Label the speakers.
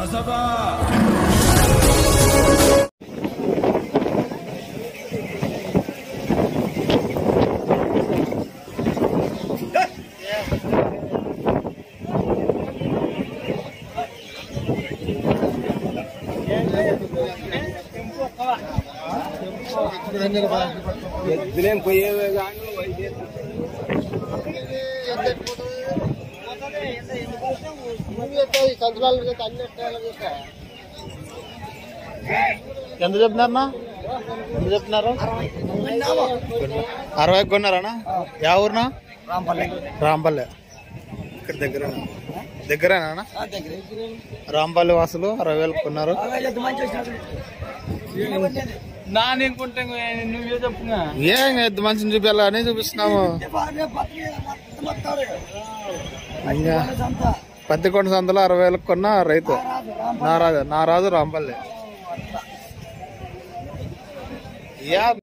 Speaker 1: ఎంత చెప్తున్నారన్నా? ఎంత చెప్తున్నారు? 60 కొన్నారా? యా ఊరునా? రాంపల్లె. ఇక్కడ దగ్గరేనా? రాంపల్లి వాసులు 60,000 కొన్నారు. ఏం ఎద్దు మంచిని చూపించాలా అని చూపిస్తున్నాము. పత్తికొండ సంతలో 60,000 కొన్న రైతు నారాజు రాంపల్లి.